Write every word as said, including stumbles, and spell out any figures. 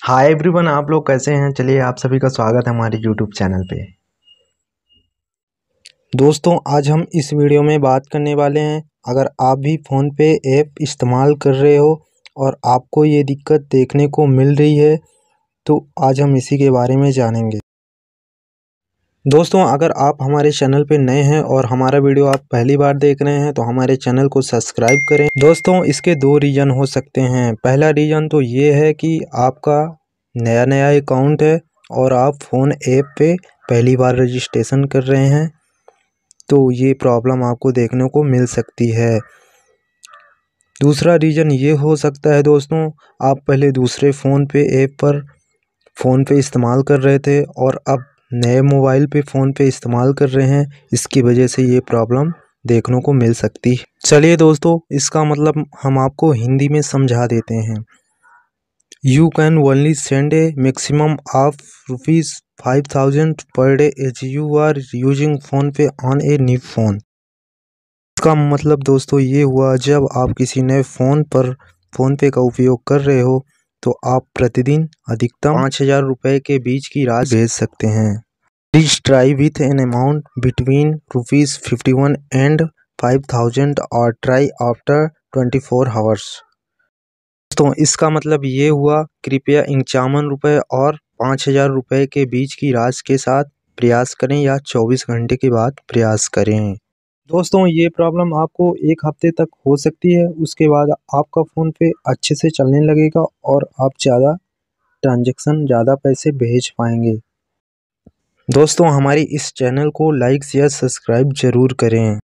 Hi everyone, आप लोग कैसे हैं। चलिए आप सभी का स्वागत है हमारे यूट्यूब चैनल पे। दोस्तों आज हम इस वीडियो में बात करने वाले हैं, अगर आप भी फ़ोन पे ऐप इस्तेमाल कर रहे हो और आपको ये दिक्कत देखने को मिल रही है तो आज हम इसी के बारे में जानेंगे। दोस्तों अगर आप हमारे चैनल पे नए हैं और हमारा वीडियो आप पहली बार देख रहे हैं तो हमारे चैनल को सब्सक्राइब करें। दोस्तों इसके दो रीज़न हो सकते हैं। पहला रीज़न तो ये है कि आपका नया नया अकाउंट है और आप फ़ोन ऐप पे पहली बार रजिस्ट्रेशन कर रहे हैं तो ये प्रॉब्लम आपको देखने को मिल सकती है। दूसरा रीज़न ये हो सकता है दोस्तों, आप पहले दूसरे फ़ोन पे ऐप पर फ़ोन पे इस्तेमाल कर रहे थे और अब नए मोबाइल पे फ़ोन पे इस्तेमाल कर रहे हैं, इसकी वजह से ये प्रॉब्लम देखने को मिल सकती है। चलिए दोस्तों इसका मतलब हम आपको हिंदी में समझा देते हैं। You can only send a maximum of rupees five thousand per day as you are using PhonePe on a new phone. इसका मतलब दोस्तों ये हुआ, जब आप किसी नए फ़ोन पर फ़ोन पे का उपयोग कर रहे हो तो आप प्रतिदिन अधिकतम पाँच हज़ार रुपये के बीच की राशि भेज सकते हैं। Please try with an amount between rupees fifty one and five thousand और try after twenty four hours. दोस्तों इसका मतलब ये हुआ, कृपया इक्यावन रुपये और पाँच हज़ार रुपये के बीच की राशि के साथ प्रयास करें या चौबीस घंटे के बाद प्रयास करें। दोस्तों ये प्रॉब्लम आपको एक हफ्ते तक हो सकती है, उसके बाद आपका फ़ोन पे अच्छे से चलने लगेगा और आप ज़्यादा ट्रांजैक्शन ज़्यादा पैसे भेज पाएंगे। दोस्तों हमारी इस चैनल को लाइक शेयर सब्सक्राइब ज़रूर करें।